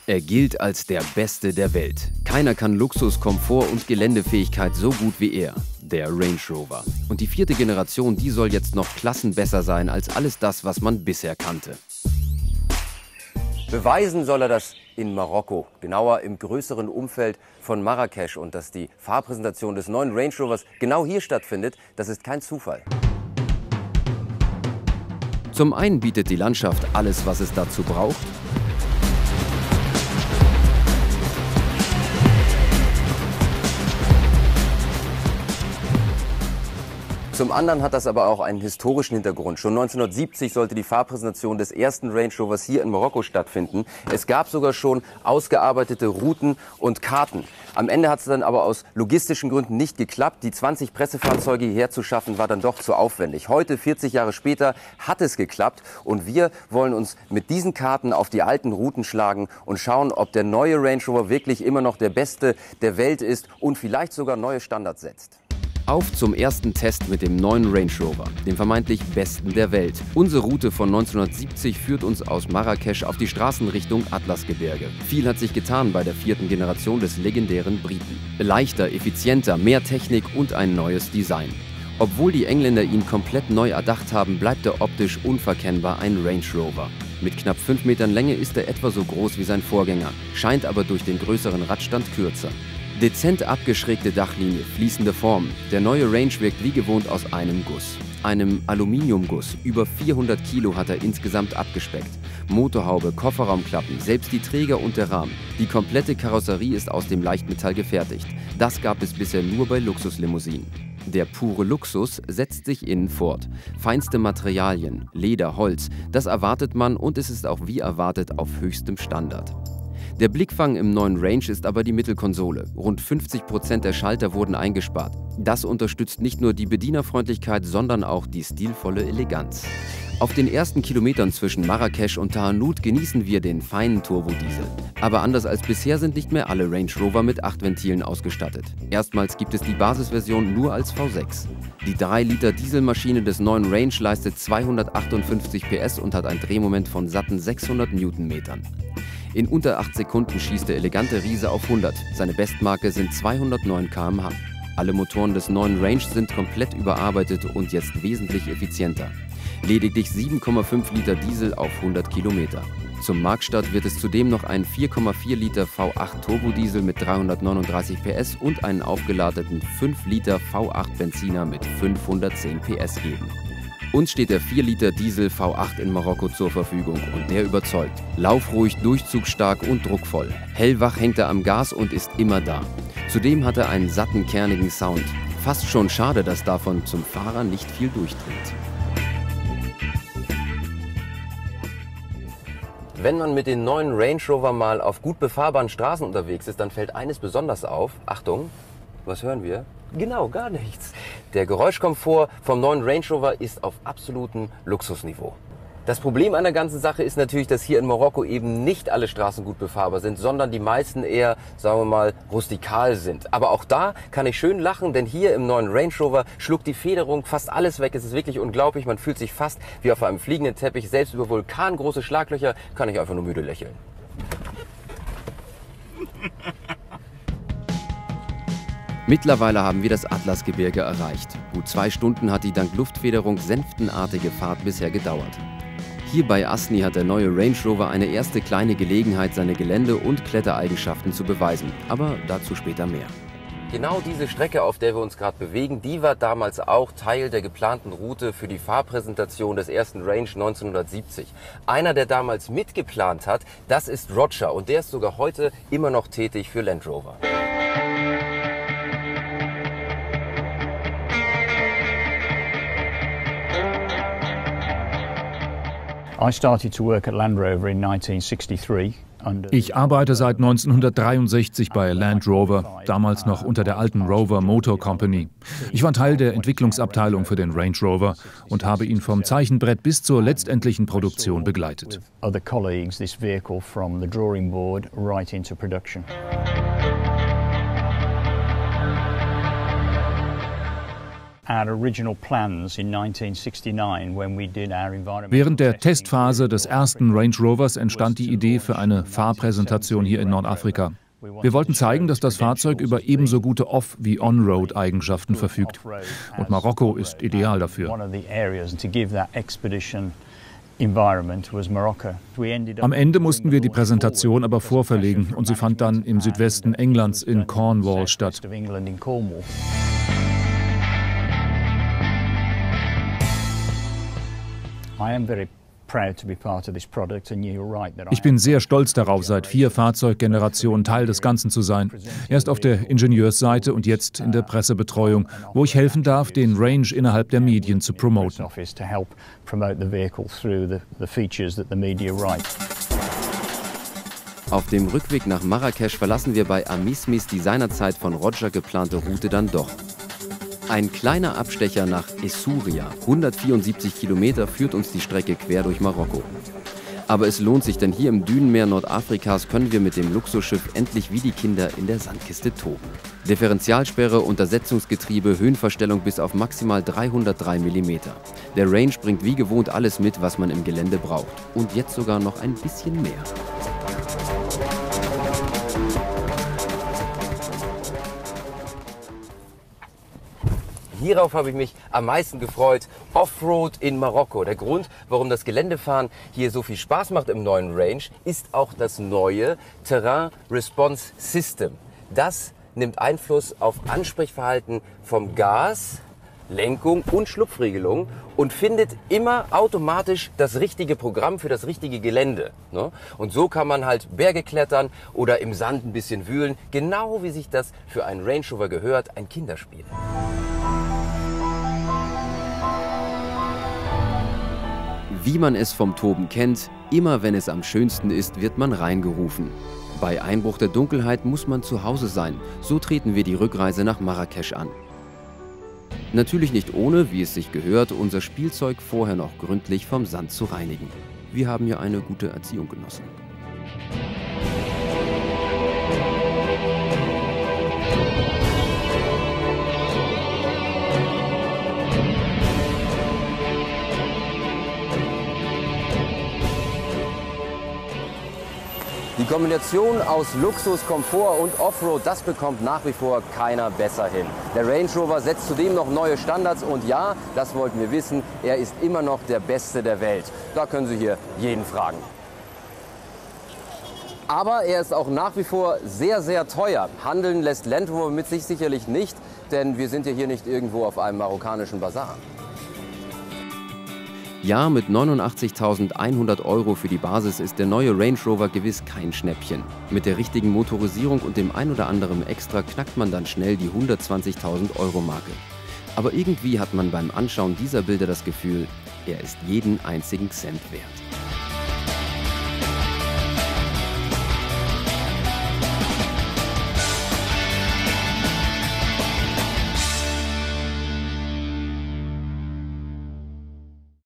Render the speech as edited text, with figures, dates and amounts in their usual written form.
Er gilt als der Beste der Welt. Keiner kann Luxus, Komfort und Geländefähigkeit so gut wie er, der Range Rover. Und die 4. Generation, die soll jetzt noch klassenbesser sein als alles das, was man bisher kannte. Beweisen soll er das in Marokko, genauer im größeren Umfeld von Marrakesch. Und dass die Fahrpräsentation des neuen Range Rovers genau hier stattfindet, das ist kein Zufall. Zum einen bietet die Landschaft alles, was es dazu braucht. Zum anderen hat das aber auch einen historischen Hintergrund. Schon 1970 sollte die Fahrpräsentation des ersten Range Rovers hier in Marokko stattfinden. Es gab sogar schon ausgearbeitete Routen und Karten. Am Ende hat es dann aber aus logistischen Gründen nicht geklappt. Die 20 Pressefahrzeuge hierher zu schaffen, war dann doch zu aufwendig. Heute, 40 Jahre später, hat es geklappt. Und wir wollen uns mit diesen Karten auf die alten Routen schlagen und schauen, ob der neue Range Rover wirklich immer noch der beste der Welt ist und vielleicht sogar neue Standards setzt. Auf zum ersten Test mit dem neuen Range Rover, dem vermeintlich besten der Welt. Unsere Route von 1970 führt uns aus Marrakesch auf die Straßen Richtung Atlasgebirge. Viel hat sich getan bei der 4. Generation des legendären Briten. Leichter, effizienter, mehr Technik und ein neues Design. Obwohl die Engländer ihn komplett neu erdacht haben, bleibt er optisch unverkennbar ein Range Rover. Mit knapp 5 Metern Länge ist er etwa so groß wie sein Vorgänger, scheint aber durch den größeren Radstand kürzer. Dezent abgeschrägte Dachlinie, fließende Form. Der neue Range wirkt wie gewohnt aus einem Guss. Einem Aluminiumguss. Über 400 Kilo hat er insgesamt abgespeckt. Motorhaube, Kofferraumklappen, selbst die Träger und der Rahmen. Die komplette Karosserie ist aus dem Leichtmetall gefertigt. Das gab es bisher nur bei Luxuslimousinen. Der pure Luxus setzt sich innen fort. Feinste Materialien, Leder, Holz, das erwartet man und es ist auch wie erwartet auf höchstem Standard. Der Blickfang im neuen Range ist aber die Mittelkonsole. Rund 50% der Schalter wurden eingespart. Das unterstützt nicht nur die Bedienerfreundlichkeit, sondern auch die stilvolle Eleganz. Auf den ersten Kilometern zwischen Marrakesch und Tahanout genießen wir den feinen Turbodiesel. Aber anders als bisher sind nicht mehr alle Range Rover mit 8 Ventilen ausgestattet. Erstmals gibt es die Basisversion nur als V6. Die 3-Liter Dieselmaschine des neuen Range leistet 258 PS und hat ein Drehmoment von satten 600 Newtonmetern. In unter 8 Sekunden schießt der elegante Riese auf 100. Seine Bestmarke sind 209 km/h. Alle Motoren des neuen Range sind komplett überarbeitet und jetzt wesentlich effizienter. Lediglich 7,5 Liter Diesel auf 100 Kilometer. Zum Marktstart wird es zudem noch einen 4,4 Liter V8 Turbodiesel mit 339 PS und einen aufgeladeten 5 Liter V8 Benziner mit 510 PS geben. Uns steht der 4 Liter Diesel V8 in Marokko zur Verfügung und der überzeugt. Laufruhig, durchzugsstark und druckvoll. Hellwach hängt er am Gas und ist immer da. Zudem hat er einen satten, kernigen Sound. Fast schon schade, dass davon zum Fahrer nicht viel durchdringt. Wenn man mit den neuen Range Rover mal auf gut befahrbaren Straßen unterwegs ist, dann fällt eines besonders auf. Achtung, was hören wir? Genau, gar nichts. Der Geräuschkomfort vom neuen Range Rover ist auf absolutem Luxusniveau. Das Problem an der ganzen Sache ist natürlich, dass hier in Marokko eben nicht alle Straßen gut befahrbar sind, sondern die meisten eher, sagen wir mal, rustikal sind. Aber auch da kann ich schön lachen, denn hier im neuen Range Rover schluckt die Federung fast alles weg. Es ist wirklich unglaublich, man fühlt sich fast wie auf einem fliegenden Teppich. Selbst über vulkangroße Schlaglöcher kann ich einfach nur müde lächeln. Mittlerweile haben wir das Atlasgebirge erreicht. Gut 2 Stunden hat die dank Luftfederung senftenartige Fahrt bisher gedauert. Hier bei Asni hat der neue Range Rover eine erste kleine Gelegenheit, seine Gelände- und Klettereigenschaften zu beweisen. Aber dazu später mehr. Genau diese Strecke, auf der wir uns gerade bewegen, die war damals auch Teil der geplanten Route für die Fahrpräsentation des ersten Range 1970. Einer, der damals mitgeplant hat, das ist Roger und der ist sogar heute immer noch tätig für Land Rover. Ich arbeite seit 1963 bei Land Rover, damals noch unter der alten Rover Motor Company. Ich war Teil der Entwicklungsabteilung für den Range Rover und habe ihn vom Zeichenbrett bis zur letztendlichen Produktion begleitet. Während der Testphase des ersten Range Rovers entstand die Idee für eine Fahrpräsentation hier in Nordafrika. Wir wollten zeigen, dass das Fahrzeug über ebenso gute Off- wie On-Road-Eigenschaften verfügt. Und Marokko ist ideal dafür. Am Ende mussten wir die Präsentation aber vorverlegen und sie fand dann im Südwesten Englands in Cornwall statt. Ich bin sehr stolz darauf, seit 4 Fahrzeuggenerationen Teil des Ganzen zu sein. Erst auf der Ingenieursseite und jetzt in der Pressebetreuung, wo ich helfen darf, den Range innerhalb der Medien zu promoten. Auf dem Rückweg nach Marrakesch verlassen wir bei Amismis die seinerzeit von Roger geplante Route dann doch. Ein kleiner Abstecher nach Essaouira, 174 Kilometer, führt uns die Strecke quer durch Marokko. Aber es lohnt sich, denn hier im Dünenmeer Nordafrikas können wir mit dem Luxusschiff endlich wie die Kinder in der Sandkiste toben. Differentialsperre, Untersetzungsgetriebe, Höhenverstellung bis auf maximal 303 mm. Der Range bringt wie gewohnt alles mit, was man im Gelände braucht. Und jetzt sogar noch ein bisschen mehr. Hierauf habe ich mich am meisten gefreut. Offroad in Marokko. Der Grund, warum das Geländefahren hier so viel Spaß macht im neuen Range, ist auch das neue Terrain Response System. Das nimmt Einfluss auf Ansprechverhalten vom Gas, Lenkung und Schlupfregelung und findet immer automatisch das richtige Programm für das richtige Gelände. Und so kann man halt Berge klettern oder im Sand ein bisschen wühlen, genau wie sich das für einen Range Rover gehört, ein Kinderspiel. Wie man es vom Toben kennt, immer wenn es am schönsten ist, wird man reingerufen. Bei Einbruch der Dunkelheit muss man zu Hause sein. So treten wir die Rückreise nach Marrakesch an. Natürlich nicht ohne, wie es sich gehört, unser Spielzeug vorher noch gründlich vom Sand zu reinigen. Wir haben ja eine gute Erziehung genossen. Die Kombination aus Luxus, Komfort und Offroad, das bekommt nach wie vor keiner besser hin. Der Range Rover setzt zudem noch neue Standards und ja, das wollten wir wissen, er ist immer noch der Beste der Welt. Da können Sie hier jeden fragen. Aber er ist auch nach wie vor sehr, sehr teuer. Handeln lässt Land Rover mit sich sicherlich nicht, denn wir sind ja hier nicht irgendwo auf einem marokkanischen Basar. Ja, mit 89.100 € für die Basis ist der neue Range Rover gewiss kein Schnäppchen. Mit der richtigen Motorisierung und dem ein oder anderen Extra knackt man dann schnell die 120.000 € Marke. Aber irgendwie hat man beim Anschauen dieser Bilder das Gefühl, er ist jeden einzigen Cent wert.